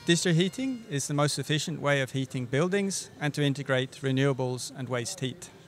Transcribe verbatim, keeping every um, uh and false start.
District heating is the most efficient way of heating buildings and to integrate renewables and waste heat.